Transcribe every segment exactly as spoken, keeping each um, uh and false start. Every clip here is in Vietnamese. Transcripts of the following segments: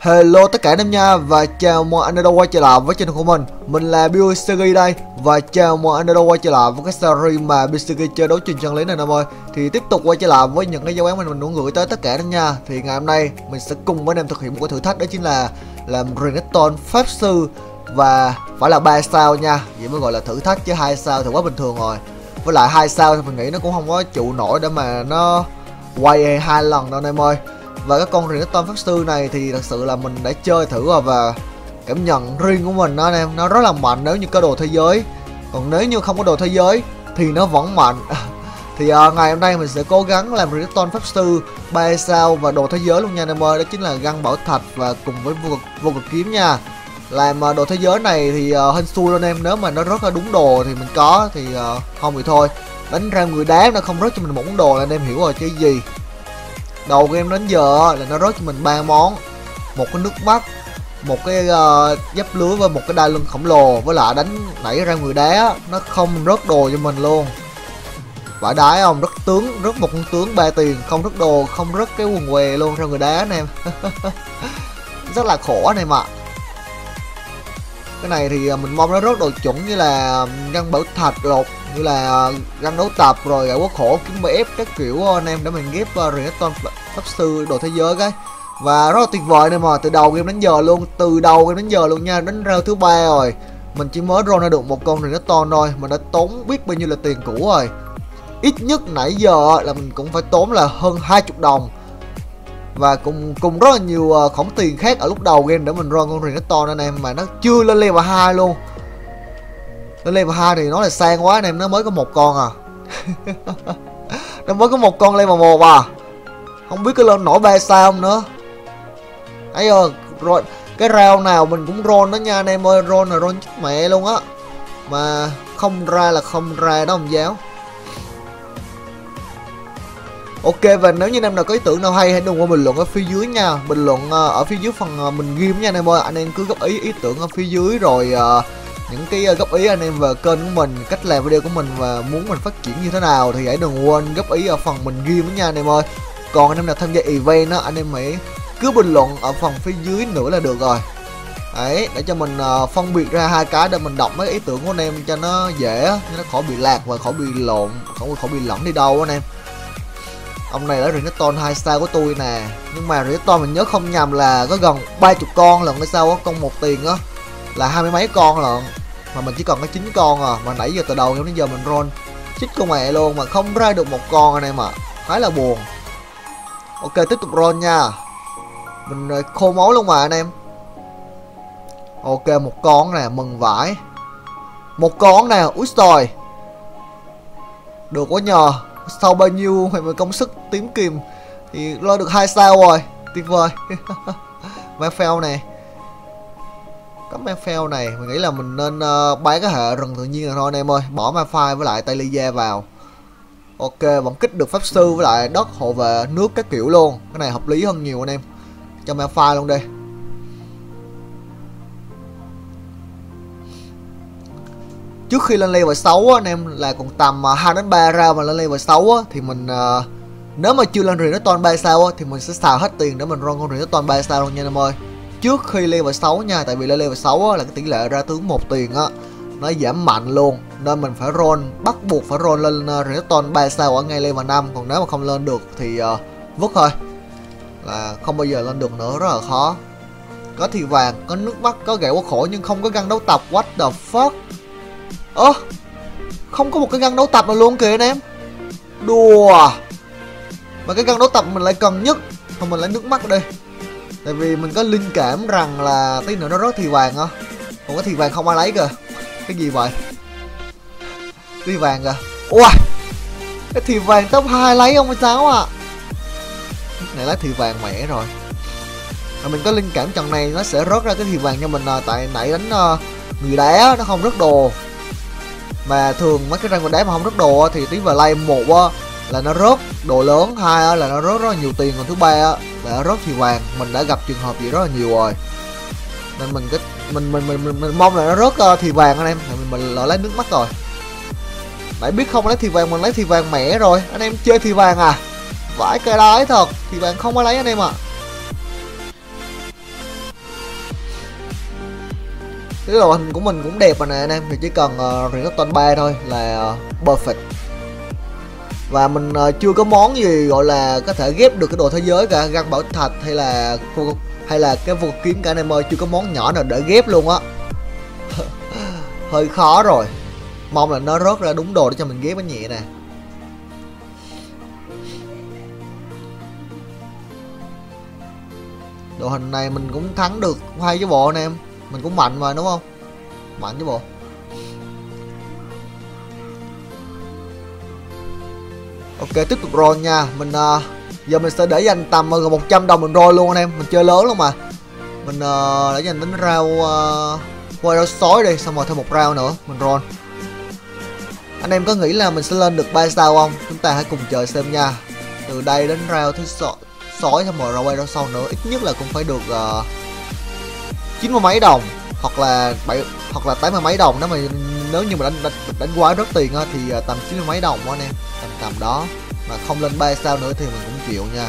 Hello tất cả anh em nha, và chào mọi anh đã quay trở lại với channel của mình. Mình là Biosugi đây, và chào mọi anh đã quay trở lại với cái series mà Biosugi chơi đấu trường chân lý này anh em ơi. Thì tiếp tục quay trở lại với những cái dấu ấn mà mình muốn gửi tới tất cả anh em nha. Thì ngày hôm nay mình sẽ cùng với anh em thực hiện một cái thử thách, đó chính là làm Renekton Pháp Sư, và phải là ba sao nha, vậy mới gọi là thử thách, chứ hai sao thì quá bình thường rồi. Với lại hai sao thì mình nghĩ nó cũng không có chịu nổi để mà nó quay hai lần đâu anh em ơi. Và cái con Renekton Pháp Sư này thì thật sự là mình đã chơi thử rồi, và cảm nhận riêng của mình đó anh em, nó rất là mạnh nếu như có đồ thế giới. Còn nếu như không có đồ thế giới thì nó vẫn mạnh. Thì uh, ngày hôm nay mình sẽ cố gắng làm Renekton Pháp Sư ba sao và đồ thế giới luôn nha anh em ơi. Đó chính là găng bảo thạch và cùng với vô cực, vô cực kiếm nha. Làm uh, đồ thế giới này thì uh, hên xui luôn em, nếu mà nó rớt ra đúng đồ thì mình có, thì uh, không thì thôi. Đánh ra người đá nó không rớt cho mình một món đồ là anh em hiểu rồi chứ gì. Đầu game đến giờ là nó rớt cho mình ba món, một cái nước mắt, một cái uh, giáp lưới và một cái đai lưng khổng lồ, với lại đánh nảy ra người đá nó không rớt đồ cho mình luôn. Phải đái không, rất tướng, rất một con tướng ba tiền, không rớt đồ, không rớt cái quần què luôn ra người đá anh em. Rất là khổ anh em ạ. Cái này thì mình mong nó rớt đồ chuẩn như là găng bảo thạch lột, như là găng đấu tập rồi gậy quốc khổ, kiếm bê ép các kiểu anh em, để mình ghép uh, Renekton Pháp Sư đồ thế giới cái. Và rất là tuyệt vời này mà, từ đầu game đến giờ luôn, từ đầu game đến giờ luôn nha, đến round thứ ba rồi mình chỉ mới roll ra được một con Renekton thôi, mình đã tốn biết bao nhiêu là tiền cũ rồi. Ít nhất nãy giờ là mình cũng phải tốn là hơn hai mươi đồng, và cùng cùng rất là nhiều uh, khoản tiền khác ở lúc đầu game để mình roll con Renekton anh em, mà nó chưa lên level hai luôn. Lên level hai thì nó là sang quá anh em, nó mới có một con à. Nó mới có một con level một à, không biết có lên nổi ba sao không nữa. Ấy ơi, rồi cái round nào mình cũng roll đó nha anh em ơi, roll là roll chết mẹ luôn á, mà không ra là không ra đó ông giáo. Ok, và nếu như anh em nào có ý tưởng nào hay hãy đừng quên bình luận ở phía dưới nha. Bình luận uh, ở phía dưới phần uh, mình ghim nha anh em ơi. Anh em cứ góp ý ý tưởng ở phía dưới, rồi uh, những cái uh, góp ý anh em về kênh của mình, cách làm video của mình và muốn mình phát triển như thế nào thì hãy đừng quên góp ý ở phần mình ghim nha anh em ơi. Còn anh em nào tham gia event á, anh em hãy cứ bình luận ở phần phía dưới nữa là được rồi. Đấy, để cho mình uh, phân biệt ra hai cái để mình đọc mấy ý tưởng của anh em cho nó dễ, cho nó khỏi bị lạc và khỏi bị lộn, khỏi khỏi bị lẫn đi đâu anh em. Ông này là Renekton hai sao của tôi nè, nhưng mà Renekton mình nhớ không nhầm là có gần ba mươi con lần hay sao á, con một tiền á là hai mươi mấy con lận, mà mình chỉ còn có chín con à, mà nãy giờ từ đầu đến giờ mình roll chích con mẹ luôn mà không ra được một con anh em ạ, à. Khá là buồn. Ok, tiếp tục roll nha, mình khô máu luôn mà anh em. Ok, một con nè, mừng vãi, một con nè, úi trời, được quá nhờ. Sau bao nhiêu mà công sức tím kìm thì lo được hai sao rồi, tuyệt vời. Malphite này, có Malphite này mình nghĩ là mình nên uh, bán cái hệ rừng tự nhiên rồi thôi anh em ơi, bỏ Malphite với lại tay Lyja vào. Ok, vẫn kích được pháp sư với lại đất hộ vệ nước các kiểu luôn, cái này hợp lý hơn nhiều anh em, cho Malphite luôn đi. Trước khi lên level sáu á, anh em là còn tầm hai đến ba ra mà lên level sáu á, thì mình uh, nếu mà chưa lên Renekton ba sao á, thì mình sẽ xào hết tiền để mình roll con Renekton ba sao luôn nha anh em ơi. Trước khi level sáu nha, tại vì lên level sáu á, là cái tỷ lệ ra tướng một tiền á nó giảm mạnh luôn, nên mình phải roll, bắt buộc phải roll lên uh, Renekton ba sao ở ngay level năm, còn nếu mà không lên được thì uh, vứt thôi, là không bao giờ lên được nữa, rất là khó. Có thì vàng, có nước mắt, có gậy quốc khổ nhưng không có găng đấu tập. What the fuck? Ơ, à, không có một cái găng đấu tập nào luôn kìa anh em. Đùa. Mà cái găng đấu tập mình lại cần nhất, thôi mình lấy nước mắt đi, tại vì mình có linh cảm rằng là tí nữa nó rớt thì vàng á. Còn cái thì vàng không ai lấy kìa. Cái gì vậy? Thì vàng kìa. Ui, cái thì vàng top hai lấy không hay sao à? Này lấy thì vàng mẹ rồi. Mà mình có linh cảm trận này nó sẽ rớt ra cái thì vàng cho mình à, tại nãy đánh uh, người đá nó không rớt đồ. Mà thường mấy cái răng đá mà không rớt đồ thì tí vào lay một á là nó rớt đồ lớn, hai là nó rớt rất là nhiều tiền, còn thứ ba á là nó rớt thì vàng. Mình đã gặp trường hợp gì rất là nhiều rồi, nên mình cái mình mình mình mình, mình mong là nó rớt uh, thì vàng anh em, mình mình lỡ lấy nước mắt rồi. Nãy biết không lấy thì vàng, mình lấy thì vàng mẻ rồi. Anh em chơi thì vàng à? Vãi cái đái thật, thì vàng không ai lấy anh em ạ. À. Cái đội hình của mình cũng đẹp rồi nè anh em, thì chỉ cần uh, Renekton ba thôi là uh, perfect. Và mình uh, chưa có món gì gọi là có thể ghép được cái đồ thế giới cả, găng bảo thạch hay là hay là cái vô kiếm cả anh em ơi, chưa có món nhỏ nào để ghép luôn á. Hơi khó rồi, mong là nó rớt ra đúng đồ để cho mình ghép nó nhẹ nè. Đội hình này mình cũng thắng được hai cái bộ anh em, mình cũng mạnh mà đúng không, mạnh chứ bộ. Ok, tiếp tục roll nha. Mình uh, giờ mình sẽ để dành tầm gần một trăm đồng mình roll luôn anh em, mình chơi lớn luôn mà. Mình uh, để dành đến rau uh, qua rau sói đi, xong rồi thêm một rau nữa mình roll. Anh em có nghĩ là mình sẽ lên được ba sao không? Chúng ta hãy cùng chờ xem nha. Từ đây đến rau thứ sói, sói xong rồi rau quay rau sau nữa, ít nhất là cũng phải được uh, chín mươi mấy đồng hoặc là bảy hoặc là tám mươi mấy đồng. Nếu mà nếu như mà đánh đánh, đánh quái rất tiền á, thì uh, tầm chín mươi mấy đồng đó anh em, tầm tầm đó. Mà không lên ba sao nữa thì mình cũng chịu nha.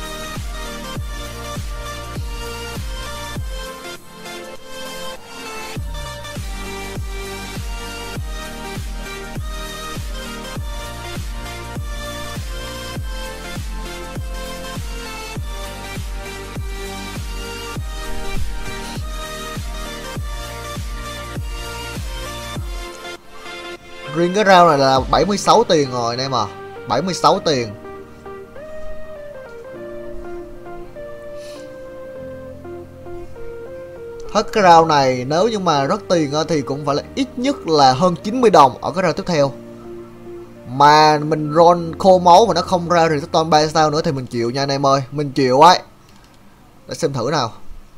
Riêng cái rau này là bảy mươi sáu tiền rồi anh em à, bảy mươi sáu tiền. Hết cái rau này nếu như mà rất tiền thì cũng phải là ít nhất là hơn chín mươi đồng ở cái rau tiếp theo. Mà mình roll khô máu mà nó không ra Renekton ba sao nữa thì mình chịu nha anh em ơi, mình chịu ấy. Để xem thử nào.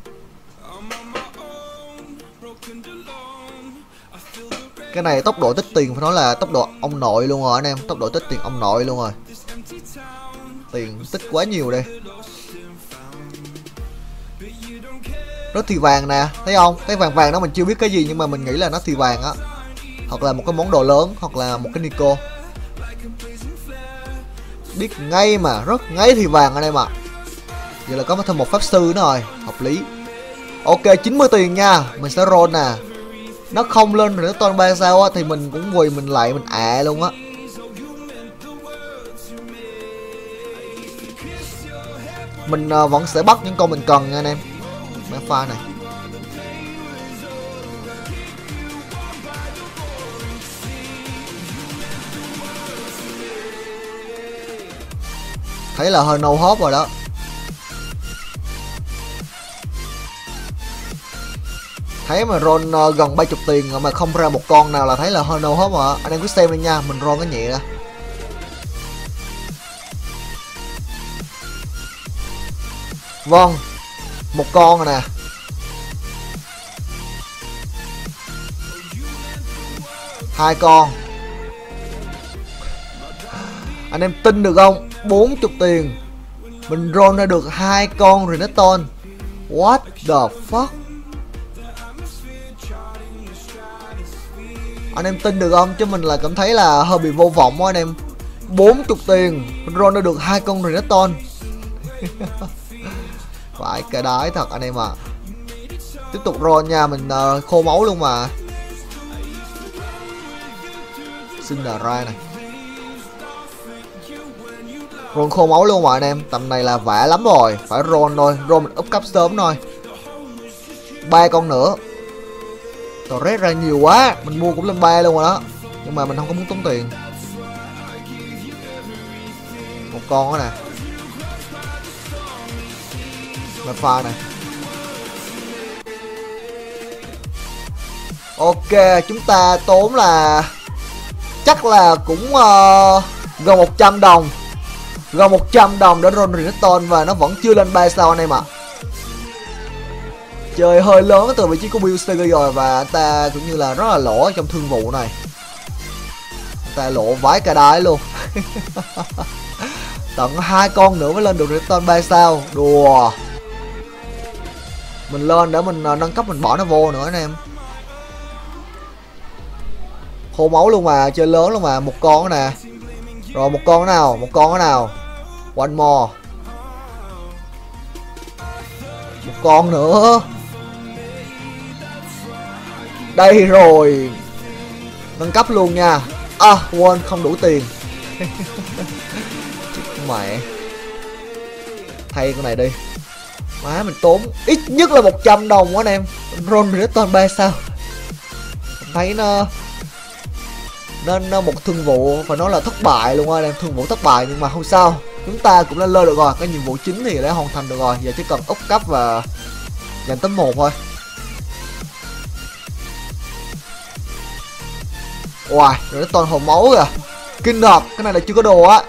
Cái này tốc độ tích tiền phải nói là tốc độ ông nội luôn rồi anh em, tốc độ tích tiền ông nội luôn rồi. Tiền tích quá nhiều đây. Nó thì vàng nè, thấy không? Cái vàng vàng đó mình chưa biết cái gì nhưng mà mình nghĩ là nó thì vàng á. Hoặc là một cái món đồ lớn, hoặc là một cái Nico. Biết ngay mà, rất ngay thì vàng anh em ạ. À. Vậy là có thêm một pháp sư nữa rồi, hợp lý. Ok, chín mươi tiền nha, mình sẽ roll nè. Nó không lên rồi nó toàn ba sao á thì mình cũng quỳ mình lại mình ạ à luôn á. Mình uh, vẫn sẽ bắt những con mình cần nha anh em. Mấy pha này. Thấy là hơi no hope rồi đó. Thấy mà roll uh, gần ba mươi tiền mà không ra một con nào là thấy là hơi no hope mà. Anh em cứ xem đi nha, mình roll cái nhẹ ra. Vâng, một con rồi nè. Hai con. Anh em tin được không? bốn mươi tiền. Mình roll ra được hai con Renekton. What the fuck? Anh em tin được không? Chứ mình là cảm thấy là hơi bị vô vọng quá anh em. bốn mươi tiền mình roll ra được hai con Renekton. Phải cái đái thật anh em à. Tiếp tục roll nha, mình uh, khô máu luôn mà. Xin là ra này. Roll khô máu luôn mà anh em, tầm này là vả lắm rồi, phải roll thôi, roll mình up cấp sớm thôi. Ba con nữa. Torres ra nhiều quá, mình mua cũng lên ba luôn rồi đó. Nhưng mà mình không có muốn tốn tiền. Một con đó nè. Mà pha này. Ok, chúng ta tốn là chắc là cũng uh, gần một trăm đồng. Gần một trăm đồng để roll Renekton và nó vẫn chưa lên ba sao anh em ạ. À. Chơi hơi lớn từ vị trí của Bill Stegi rồi và anh ta cũng như là rất là lỗ trong thương vụ này. Anh ta lộ vái cả đái luôn. Tận hai con nữa mới lên được Renekton ba sao. Đùa. Mình lên để mình uh, nâng cấp mình bỏ nó vô nữa anh em. Khô máu luôn mà, chơi lớn luôn mà, một con nữa nè. Rồi một con nào, một con nào. One more. Một con nữa. Đây rồi, nâng cấp luôn nha. À quên, không đủ tiền. Mẹ, thay con này đi. Má mình tốn ít nhất là một trăm đồng quá anh em. Ron Redstone ba sao. Mình thấy nó nên một thương vụ phải nói là thất bại luôn anh em, thương vụ thất bại, nhưng mà không sao, chúng ta cũng đã lơ được rồi. Cái nhiệm vụ chính thì đã hoàn thành được rồi, giờ chỉ cần úp cấp và giành tấm một thôi. Wow, rồi nó toàn hồn máu kìa, kinh thật. Cái này là chưa có đồ á.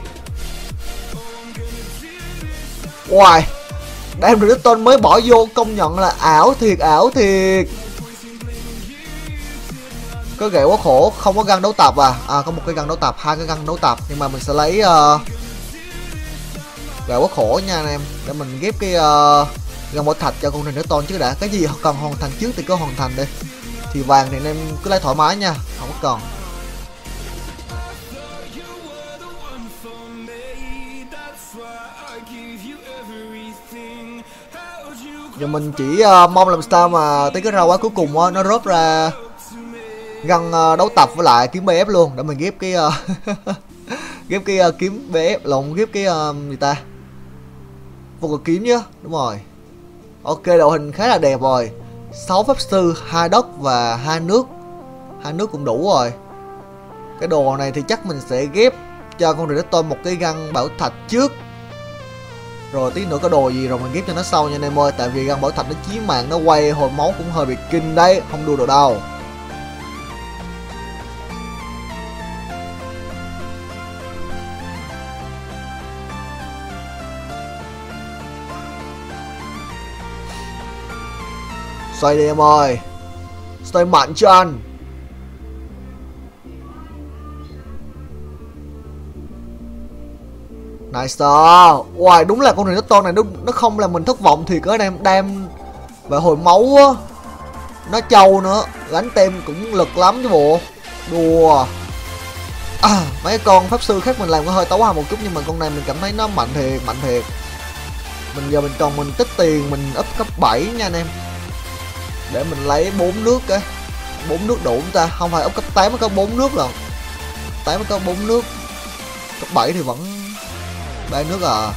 Wow, đem rồi Redstone mới bỏ vô, công nhận là ảo thiệt, ảo thiệt. Có ghệ quá khổ, không có găng đấu tập à. À có một cái găng đấu tập, hai cái găng đấu tập, nhưng mà mình sẽ lấy uh... ghệ quá khổ nha anh em, để mình ghép cái uh... găng bảo thạch cho con này Redstone chứ đã. Cái gì cần hoàn thành trước thì cứ hoàn thành đi. Thì vàng thì anh em cứ lấy thoải mái nha, không có cần. Giờ mình chỉ uh, mong làm sao mà tới cái rau quá cuối cùng uh, nó rớt ra găng uh, đấu tập với lại kiếm bê ép luôn, để mình ghép cái uh, ghép cái uh, kiếm bê ép lộn, ghép cái uh, gì ta, vô cực kiếm chứ, đúng rồi. Ok, đội hình khá là đẹp rồi, sáu pháp sư, hai đất và hai nước, hai nước cũng đủ rồi. Cái đồ này thì chắc mình sẽ ghép cho con Redstone một cái găng bảo thạch trước, rồi tí nữa có đồ gì rồi mình ghép cho nó sau nha anh em ơi. Tại vì găng bảo thạch nó chí mạng, nó quay hồi máu cũng hơi bị kinh đấy, không đua được đâu. Xoay đi em ơi, xoay mạnh cho anh. Nice. Wow, đúng là con Redstone này nó, nó không làm mình thất vọng thiệt á anh em. Đam và hồi máu á, nó trâu nữa, gánh tem cũng lực lắm chứ bộ. Đùa à, mấy con pháp sư khác mình làm có hơi tấu hao một chút, nhưng mà con này mình cảm thấy nó mạnh thiệt, mạnh thiệt. Mình giờ mình còn mình tích tiền mình up cấp bảy nha anh em, để mình lấy bốn nước cái bốn nước đủ chúng ta, không phải up cấp tám mới có bốn nước rồi, tám mới có bốn nước, cấp bảy thì vẫn ba nước à.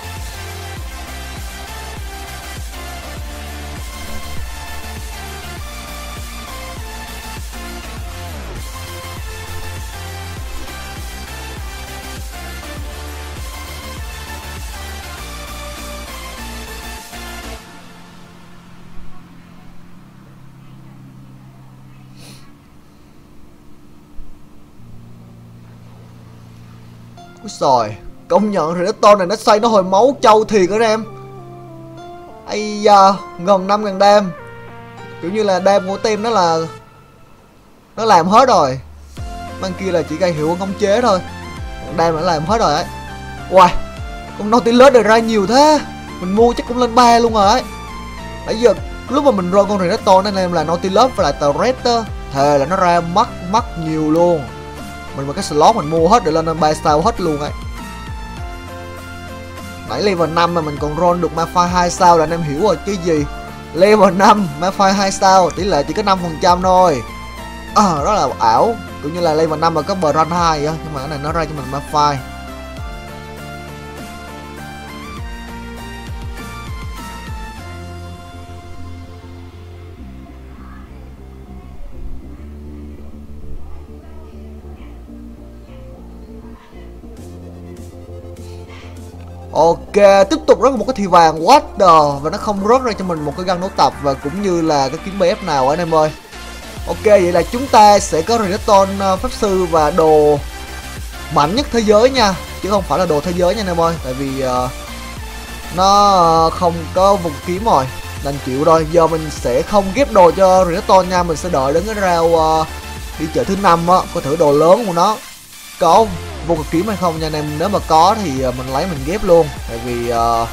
Úi xòi, công nhận Redstone này nó xoay nó hồi máu trâu thiệt đó em. Ây da, gần năm ngàn đam. Kiểu như là đam của team nó là nó làm hết rồi. Mang kia là chỉ gây hiệu khống chế thôi, đam nó làm hết rồi ấy. Wow, con Nautilus này ra nhiều thế. Mình mua chắc cũng lên ba luôn rồi ấy. Nãy giờ lúc mà mình roi con Redstone anh em là Nautilus và lại tàu Red á, thề là nó ra mắc mắc nhiều luôn. Mình một cái slot mình mua hết để lên ba sao hết luôn ấy. Nãy level năm mà mình còn roll được Malphite hai sao là anh em hiểu rồi chứ gì. Level năm Malphite hai sao tỷ lệ chỉ có năm phần trăm thôi. À, đó là ảo, cũng như là level năm mà có bờ run hai á, nhưng mà cái này nó ra cho mình Malphite. Ok, tiếp tục rớt một cái thì vàng what the, và nó không rớt ra cho mình một cái găng đấu tập và cũng như là cái kiếm bê ép nào anh em ơi. Ok, vậy là chúng ta sẽ có Redstone pháp sư và đồ mạnh nhất thế giới nha, chứ không phải là đồ thế giới nha anh em ơi. Tại vì uh, nó không có vùng kiếm rồi, đành chịu thôi. Giờ mình sẽ không ghép đồ cho Redstone nha, mình sẽ đợi đến cái rau uh, đi chợ thứ năm á, có thử đồ lớn của nó có vô cực kiếm hay không nha anh em. Nếu mà có thì mình lấy mình ghép luôn. Tại vì uh,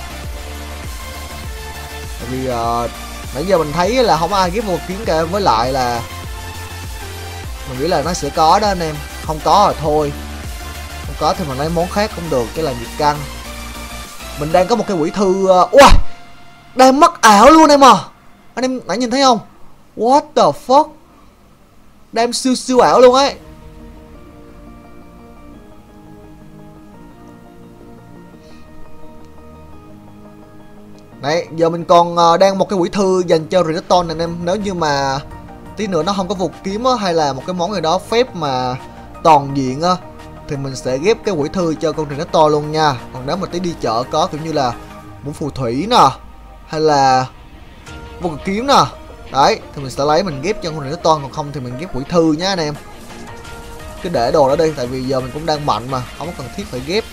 Tại vì uh, nãy giờ mình thấy là không ai ghép vô cực kiếm cả. Với lại là mình nghĩ là nó sẽ có đó anh em. Không có rồi thôi, không có thì mình lấy món khác cũng được, cái là nhiệt căng. Mình đang có một cái quỹ thư uh, ui, đang mắc ảo luôn em à. Anh em nãy nhìn thấy không? What the fuck. Đam siêu siêu ảo luôn ấy. Đấy, giờ mình còn uh, đang một cái quỹ thư dành cho Redstone này anh em. Nếu như mà tí nữa nó không có vụt kiếm á, hay là một cái món gì đó phép mà toàn diện á, thì mình sẽ ghép cái quỹ thư cho con Redstone luôn nha. Còn nếu mà tí đi chợ có kiểu như là muốn phù thủy nè, hay là vô cực kiếm nè, đấy thì mình sẽ lấy mình ghép cho con Redstone. Còn không thì mình ghép quỹ thư nhá anh em. Cứ để đồ đó đi, tại vì giờ mình cũng đang mạnh mà, không có cần thiết phải ghép.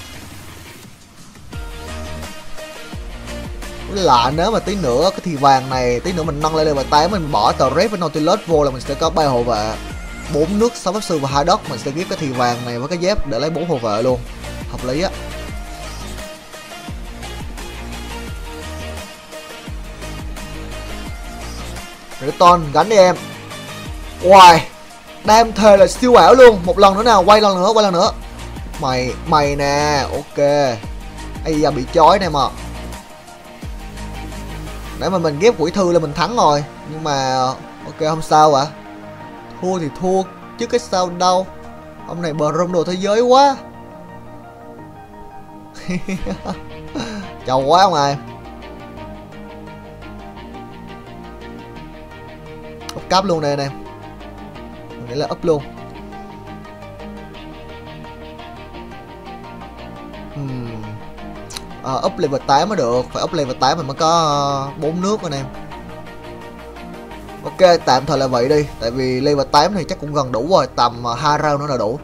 Lạ nếu mà tí nữa cái thì vàng này tí nữa mình nâng lên level tám, mình bỏ tờ red với Nautilus vô là mình sẽ có ba hộ vệ, bốn nước, sáu pháp sư và hai đất. Mình sẽ ghép cái thì vàng này với cái dép để lấy bốn hộ vệ luôn, hợp lý á. Redstone gánh đi em. Wow, đam thề là siêu ảo luôn. Một lần nữa nào, quay lần nữa, quay lần nữa. Mày mày nè, ok. Ây da, bị chói nè mà. Để mà mình ghép quỹ thư là mình thắng rồi. Nhưng mà ok, không sao ạ. Thua thì thua chứ cái sao đâu. Ông này bờ rung đồ thế giới quá. Chầu quá ông ơi. Úp cáp luôn đây anh em. Mình nghĩ là úp luôn. Hmm. À, up level tám mới được, phải up level tám mình mới có bốn uh, nước anh em. Ok, tạm thời là vậy đi, tại vì level tám thì chắc cũng gần đủ rồi, tầm uh, hai round nữa là đủ.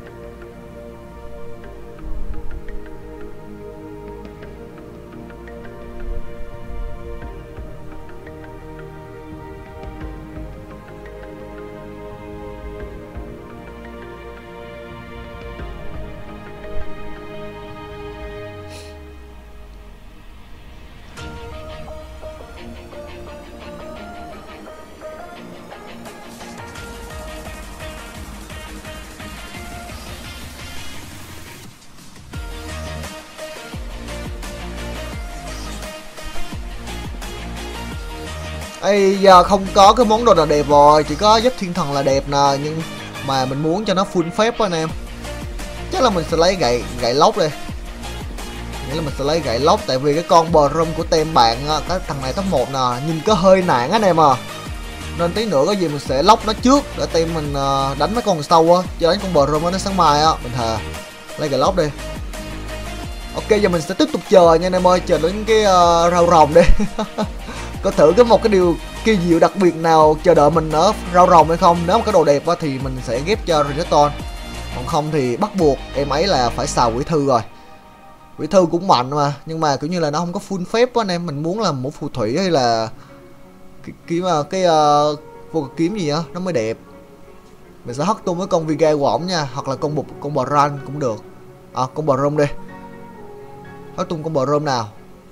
Ây giờ không có cái món đồ nào đẹp rồi, chỉ có giáp thiên thần là đẹp nè, nhưng mà mình muốn cho nó full phép anh em. Chắc là mình sẽ lấy gậy gậy lốc đi. Nghĩa là mình sẽ lấy gậy lốc, tại vì cái con bờ rung của tem bạn cái thằng này top một nè, nhìn có hơi nản anh em à. Nên tí nữa có gì mình sẽ lốc nó trước để tem mình đánh mấy con sâu á, chứ đánh con bờ rung nó sáng mai á, mình thề. Lấy gậy lốc đi. Ok, giờ mình sẽ tiếp tục chờ nha anh em ơi, chờ đến cái uh, rau rồng đi. Có thử cái một cái điều kỳ diệu đặc biệt nào chờ đợi mình ở rau rồng hay không. Nếu mà cái đồ đẹp á, thì mình sẽ ghép cho Redstone. Còn không thì bắt buộc em ấy là phải xào quỷ thư rồi. Quỷ thư cũng mạnh mà, nhưng mà kiểu như là nó không có full phép á anh em. Mình muốn là một phù thủy hay là kiếm cái, cái uh, vô cực kiếm gì á nó mới đẹp. Mình sẽ hất tung với con Viga của ổng nha, hoặc là con bụt con bò ran cũng được. À, con bò rôm đi. Hất tung con bò rôm nào.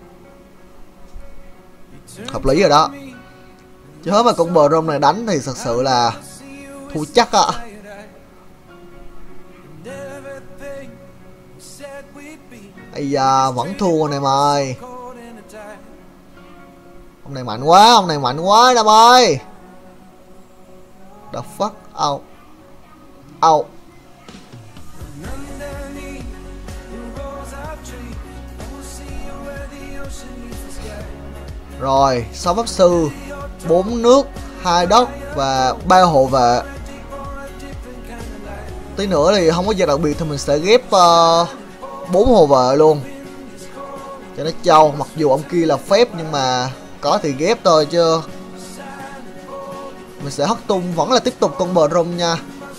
Hợp lý rồi đó. Chứ mà con bờ rôm này đánh thì thật sự là thua chắc ạ. Ây da, vẫn thua này mày. Ông này mạnh quá, ông này mạnh quá Đam ơi. The fuck out. Out. Rồi, sáu pháp sư, bốn nước, hai đất và ba hộ vệ. Tí nữa thì không có gì đặc biệt thì mình sẽ ghép bốn uh, hộ vệ luôn cho nó trâu. Mặc dù ông kia là phép nhưng mà có thì ghép thôi chứ. Mình sẽ hất tung vẫn là tiếp tục con bờ rung nha.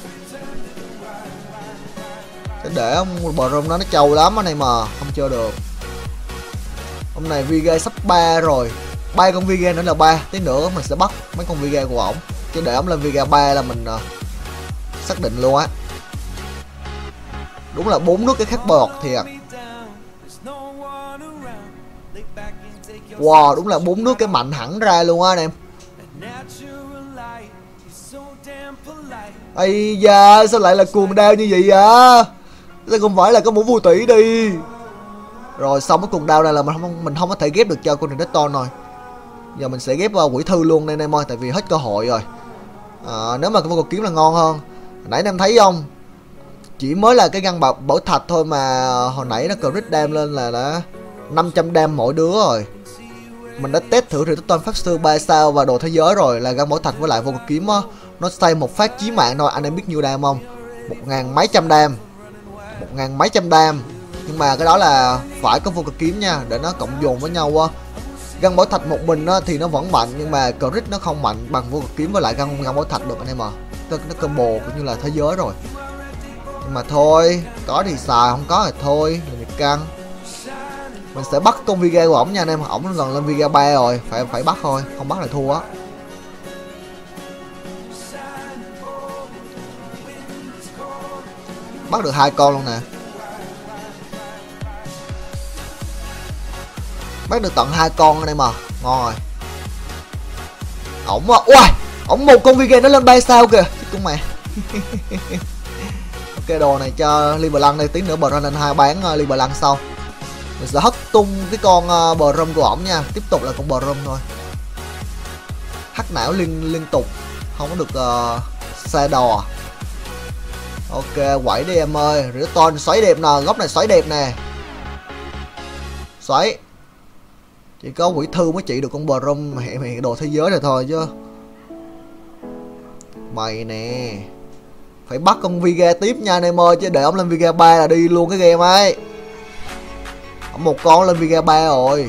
Sẽ để ông bờ rung đó nó trâu lắm anh này mà không chơi được. Hôm này Viga sắp ba rồi, ba con Viga nữa là ba. Tí nữa mình sẽ bắt mấy con Viga của ổng, chứ để ổng lên Viga ba là mình uh, xác định luôn á. Đúng là bốn nước cái khác bọt thiệt. Wow, đúng là bốn nước cái mạnh hẳn ra luôn á anh em. Ây da, sao lại là cuồng đao như vậy vậy? Sao không phải là có một phù thủy đi. Rồi xong cái cuồng đao này là mình không mình không có thể ghép được cho con Redstone rồi. Giờ mình sẽ ghép uh, quỷ thư luôn đây em ơi, tại vì hết cơ hội rồi. à, Nếu mà cái vô cực kiếm là ngon hơn. Nãy em thấy không, chỉ mới là cái găng bảo, bảo thạch thôi mà hồi nãy nó crit đam lên là đã năm trăm đam mỗi đứa rồi. Mình đã test thử Redstone pháp sư ba sao và đồ thế giới rồi, là găng bảo thạch với lại vô cực kiếm á, nó xây một phát chí mạng thôi. Anh em biết nhiêu đam không? Một ngàn mấy trăm đam, một ngàn mấy trăm đam. Nhưng mà cái đó là phải có vô cực kiếm nha, để nó cộng dồn với nhau á. Găng bảo thạch một mình á thì nó vẫn mạnh, nhưng mà crit nó không mạnh bằng vô cực kiếm với lại găng găng bảo thạch được anh em à. Nó, nó combo cũng như là thế giới rồi. Nhưng mà thôi, có thì xài, không có thì thôi, mình căng. Mình sẽ bắt con Viga của ổng nha anh em, ổng gần lên Viga ba rồi, phải phải bắt thôi, không bắt là thua á. Bắt được hai con luôn nè. Bắt được tận hai con anh em à, ngon rồi. Ổng à, ui, ổng một con Viga nó lên ba sao kìa, chứ cũng mẹ. Ok, đồ này cho Liberland đây, tí nữa bờ lên hai bán uh, Liberland sau. Mình sẽ hất tung cái con uh, bờ râm của ổng nha, tiếp tục là con bờ râm thôi. Hắc não liên liên tục, không có được uh, xe đò. Ok, quẩy đi em ơi, Redstone xoáy đẹp nè, góc này xoáy đẹp nè. Xoáy. Chỉ có quỷ thư mới trị được con bờ râm mẹ mẹ đồ thế giới này thôi chứ. Mày nè, phải bắt con Viga tiếp nha anh em ơi, chứ để ông lên Viga ba là đi luôn cái game ấy. Ông một con lên Viga ba rồi.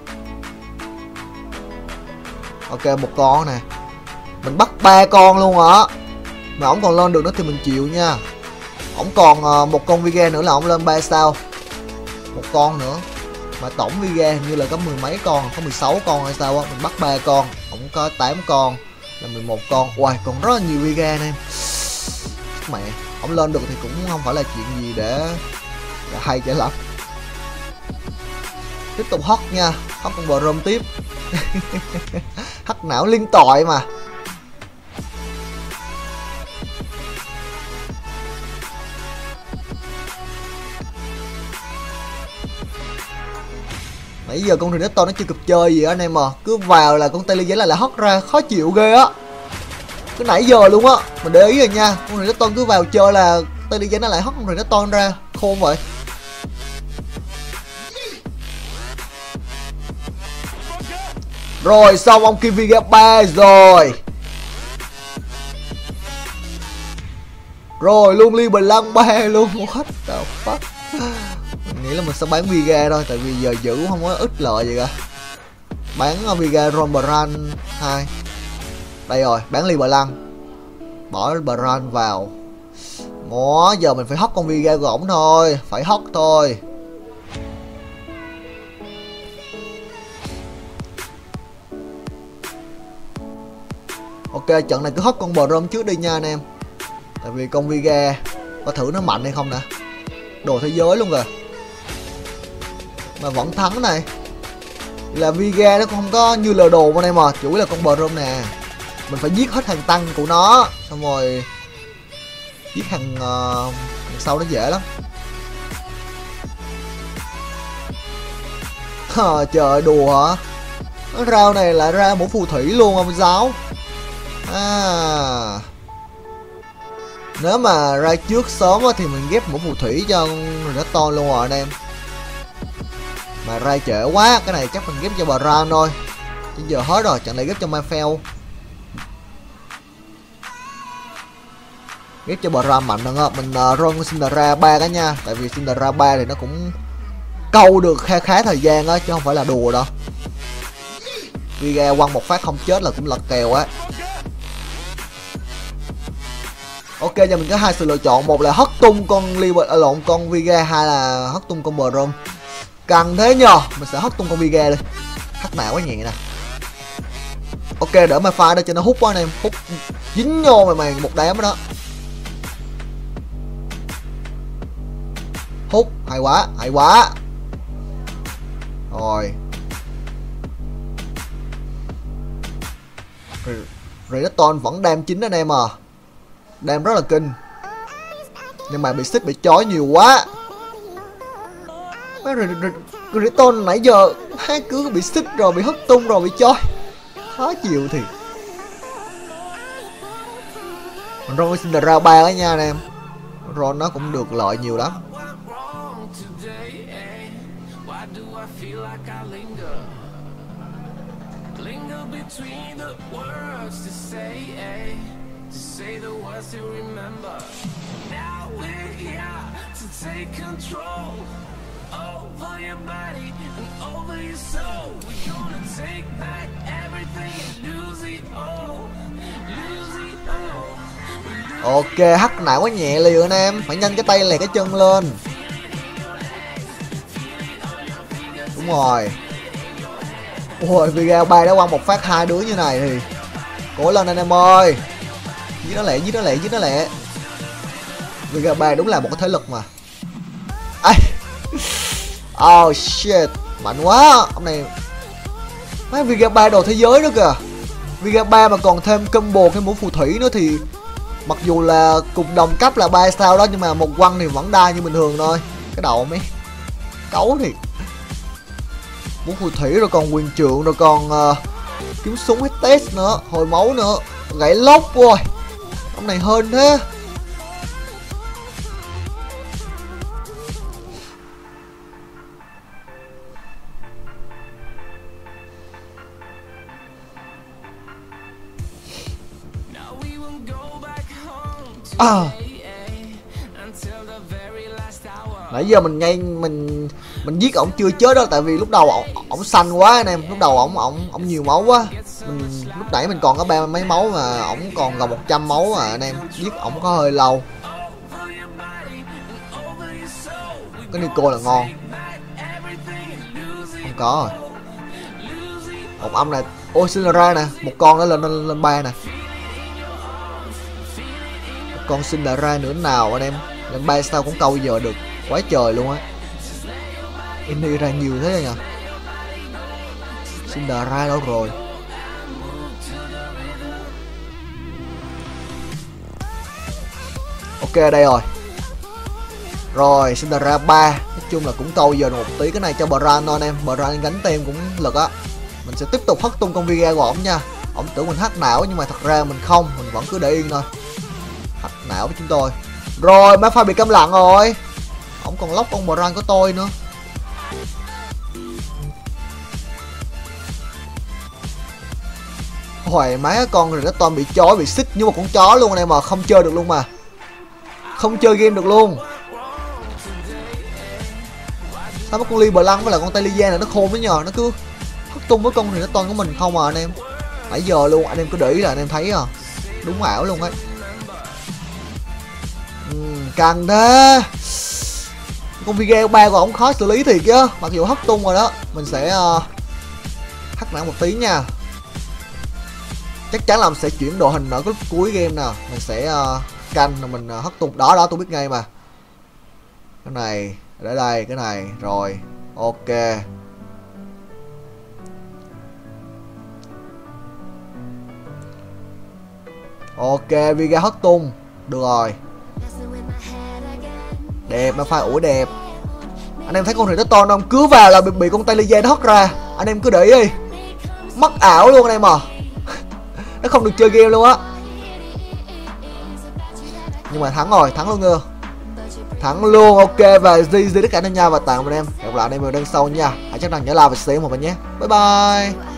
Ok, một con nè. Mình bắt ba con luôn hả? Mà ổng còn lên được nữa thì mình chịu nha. Ổng còn uh, một con Viga nữa là ổng lên ba sao. Một con nữa. Mà tổng Viga như là có mười mấy con, có mười sáu con hay sao á. Mình bắt ba con, ổng có tám con là mười một con. Uầy, còn rất là nhiều Viga anh em. Mẹ, ổng lên được thì cũng không phải là chuyện gì để, để hay cho lắm. Tiếp tục hot nha, hot con bờ rôm tiếp. Hắc não liên tội mà. Nãy giờ con Redstone nó chưa kịp chơi gì á anh em à. Cứ vào là con Tele giấy là lại hot ra, khó chịu ghê á. Cứ nãy giờ luôn á, mình để ý rồi nha. Con Redstone cứ vào chơi là Tele giấy nó lại hot con Redstone ra, khôn vậy. Rồi xong ông Kim Viga ba rồi. Rồi luôn Liberland ba luôn. What the fuck. Mình nghĩ là mình sẽ bán Viga thôi, tại vì giờ giữ không có ít lợi gì cả. Bán Viga Rombrand hai. Đây rồi, bán Liberland. Bỏ Brand vào. Đó, giờ mình phải hot con Viga của ổng thôi, phải hot thôi. Ok, trận này cứ hot con bờ rôm trước đi nha anh em. Tại vì con Viga có thử nó mạnh hay không nè. Đồ thế giới luôn rồi. Mà vẫn thắng này. Là Viga nó không có như lờ đồ anh em à, chủ yếu là con bờ rôm nè. Mình phải giết hết hàng tăng của nó, xong rồi giết hàng, uh, hàng sau nó dễ lắm. À, trời đùa hả? Nó rau này lại ra một phù thủy luôn ông giáo. À, nếu mà ra trước sớm thì mình ghép một phù thủy cho Redstone luôn rồi anh em. Mà ra trễ quá, cái này chắc mình ghép cho Brown thôi. Chứ giờ hết rồi, chẳng lẽ ghép cho Mafel. Ghép cho Brown mạnh hơn á. Mình uh, run con Cinderella ba cái nha. Tại vì Cinderella ba thì nó cũng câu được khá khá thời gian á, chứ không phải là đùa đâu. Viga quăng một phát không chết là cũng lật kèo á. Ok, giờ mình có hai sự lựa chọn, một là hất tung con Liber à, lộn con Viga, hai là hất tung con Brom. Cần thế nhờ, mình sẽ hất tung con Viga đi. Hất nào quá nhẹ nè. Ok, đỡ mà pha đó cho nó hút quá anh em, hút dính vô mày mày một đám đó. Hút, hay quá, hay quá. Rồi. Redstone vẫn đam chín anh em à. Đam rất là kinh. Nhưng mà bị xích bị chói nhiều quá. Redstone nãy giờ hai cứ bị xích rồi bị hất tung rồi bị chói. Khó chịu thì. Ron Cinderella ba đó nha anh em. Ron nó cũng được lợi nhiều lắm. Ok, hắc não quá nhẹ liều anh em, phải nhanh cái tay lè cái chân lên. Đúng rồi. Ôi, Vega bay đã quăng một phát hai đứa như này thì cố lên anh em ơi. Giết nó lẹ, giết nó lẹ, giết nó lẹ. Vega bay đúng là một cái thế lực mà. Ai. Oh shit, mạnh quá. Ông này mấy Vega bay đồ thế giới nữa kìa. Vega ba mà còn thêm combo cái mũ phù thủy nữa thì mặc dù là cùng đồng cấp là ba sao đó nhưng mà một quăng thì vẫn đa như bình thường thôi. Cái đầu mấy cấu thì mũ phù thủy rồi còn quyền trượng rồi còn uh, kiếm súng hết test nữa, hồi máu nữa, gãy lốc rồi. Ông này hơn thế. À. Nãy giờ mình ngay mình mình giết ổng chưa chết đó, tại vì lúc đầu ổng ổng xanh quá anh em, lúc đầu ổng ổng ổng nhiều máu quá. Mình lúc nãy mình còn có ba mấy máu mà ổng còn gần một trăm máu mà anh em, giết ổng có hơi lâu. Cái Nico là ngon. Không có rồi. Một âm này, ôi Cinderella nè, một con nó lên lên, lên ba nè. Con Cinderella nữa nào anh em, lên ba sao cũng câu giờ được quá trời luôn á. Em đi ra nhiều thế nhỉ. Cinderella đâu rồi? Ok đây rồi. Rồi Cinderella ba, nói chung là cũng câu giờ một tí. Cái này cho Bran thôi anh em, Bran gánh tem cũng lực á. Mình sẽ tiếp tục hất tung con Vega của ổng nha. Ổng tưởng mình hack não nhưng mà thật ra mình không, mình vẫn cứ để yên thôi. Hack não với chúng tôi. Rồi Malphite bị câm lặng rồi. Ổng còn lóc con Bran của tôi nữa. Hoài má, con rồi nó toàn bị chó bị xích như một con chó luôn anh em mà, không chơi được luôn mà. Không chơi game được luôn. Sao mất con Ly Bờ Lăng với lại con Talia này nó khôn với nhờ, nó cứ hất tung với con thì nó toàn của mình không à anh em. Nãy giờ luôn anh em cứ để ý là anh em thấy à, đúng ảo luôn ấy. Uhm, căng thế. Con Vega ba của ổng khó xử lý thiệt chứ, mặc dù hất tung rồi đó. Mình sẽ uh, hất nặng một tí nha. Chắc chắn là mình sẽ chuyển đội hình ở cái cuối game nè. Mình sẽ uh, canh rồi mình uh, hất tung. Đó đó tôi biết ngay mà. Cái này để đây, cái này rồi. Ok. Ok, Vega hất tung. Được rồi. Đẹp, nó pha ủi đẹp. Anh em thấy con thuyền nó to không? Cứ vào là bị, bị con Talia nó hất ra. Anh em cứ để ý đi. Mất ảo luôn anh em à. Nó không được chơi game luôn á. Nhưng mà thắng rồi, thắng luôn ngư. Thắng luôn, ok. Và gi gi tất cả anh em nha. Và tạm biệt anh em. Hẹn gặp lại anh em ở đằng sau nha. Hãy chắc rằng nhớ like và share một bạn nhé. Bye bye.